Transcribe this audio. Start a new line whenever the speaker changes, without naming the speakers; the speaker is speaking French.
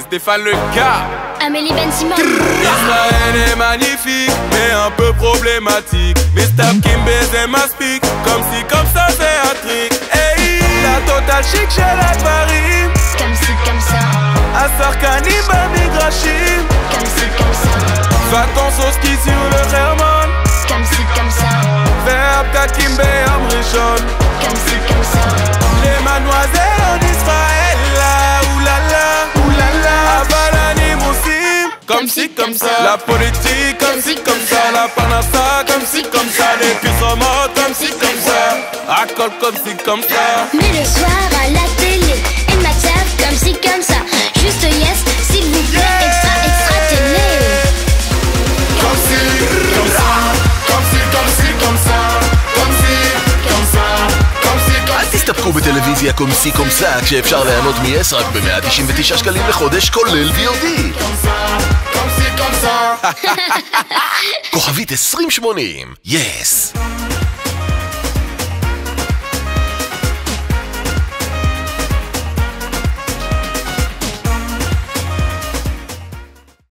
Stéphane le gars.
Amélie Ben Simon.
Israël est magnifique, mais un peu problématique. Mr. Kimbe c'est ma speak, comme si comme ça c'est un trick. Hey, la totale chic chez la Paris.
Comme si, comme ça.
Assar Kanimba Migrachim.
Comme si, comme ça.
Va ton sauce qui sur le Herman.
Comme si, comme ça.
Verbe Kimbe Amrichon.
Comme si, comme ça.
Les mademoiselles en Israël, là, oulala, Avalani Moussim, comme ci, comme ça. La politique, comme ci, comme ça. La panassa, comme ci, comme ça. Les puissants morts, comme ci, comme ça. Accord, comme ci, comme ça.
Mais le soir à la télé, et ma table, comme si, comme ça. Juste yes, s'il vous plaît, extra, extra télé.
Comme ci, comme ça. Comme ci, comme ci, comme ça. Comme ci, comme ça. Comme ci, comme ça.
אל תסתפקו בטלוויזיה קומסי קומסה כשאפשר ליהנות מ-yes רק ב-199 שקלים לחודש כולל VOD. כוכבית 2080 yes.